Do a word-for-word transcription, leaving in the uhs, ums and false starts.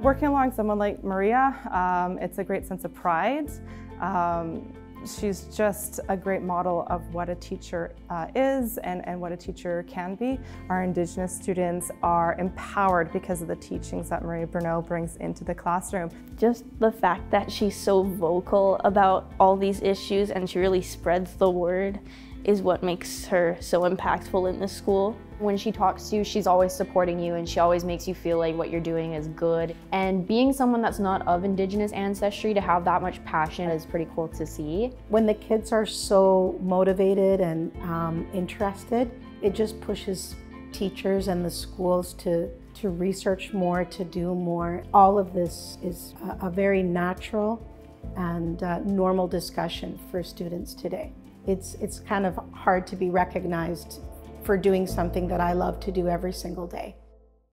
Working along someone like Maria, um, it's a great sense of pride. Um, she's just a great model of what a teacher uh, is and, and what a teacher can be. Our Indigenous students are empowered because of the teachings that Maria Bruneau brings into the classroom. Just the fact that she's so vocal about all these issues and she really spreads the word is what makes her so impactful in this school. When she talks to you, she's always supporting you and she always makes you feel like what you're doing is good. And being someone that's not of Indigenous ancestry, to have that much passion is pretty cool to see. When the kids are so motivated and um, interested, it just pushes teachers and the schools to, to research more, to do more. All of this is a, a very natural and uh, normal discussion for students today. It's, it's kind of hard to be recognized for doing something that I love to do every single day.